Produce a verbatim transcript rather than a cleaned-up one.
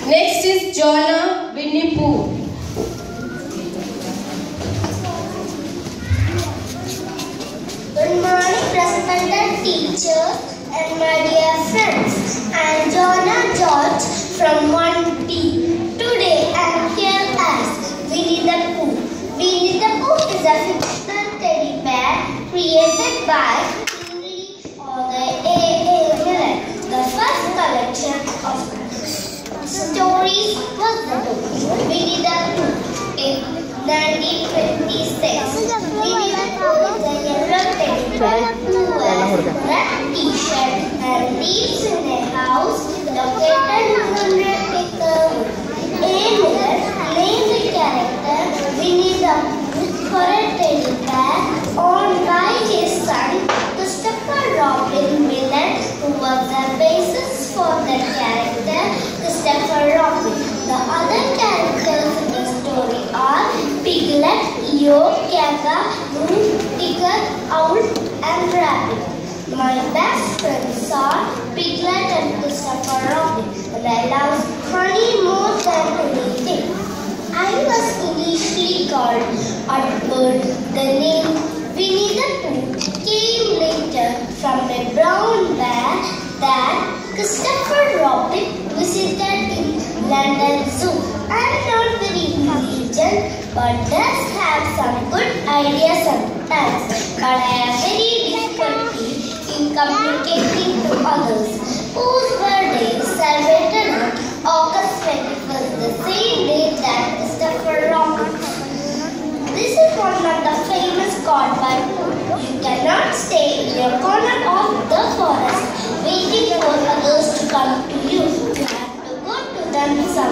Next is Jonah Winnie Pooh. Good morning, respected teachers and my dear friends. I am Jonah George from one B. Today I am here as Winnie the Pooh. Winnie the Pooh is a fictional teddy bear created by English author A A Milne. The first collection of stories was the book Winnie the Pooh in nineteen twenty-six. Winnie the Pooh is a yellow teddy bear who wears a red t-shirt and lives in a house located in a hundred acre wood. A. Milne named the character Winnie the Pooh for a teddy bear owned by his son Christopher Robin Milne, who was the basis for the character Christopher Robin. The other characters in the story are Piglet, Eeyore, Kanga, Moon, Tiger, Owl, and Rabbit. My best friends are Piglet and Christopher Robin, and I love honey more than anything. I was initially called Udbird. The name Winnie the Pooh came later from a brown bear that Christopher Robin visited in London Zoo. I am not very intelligent, but does have some good ideas sometimes. But I have very difficulty in communicating to others. Whose birthday is celebrated on August twenty-first, the same day that Christopher Robin. This is one of the famous caught by Pooh. You cannot stay in a corner of the forest waiting for others to come to you. You have to go to them some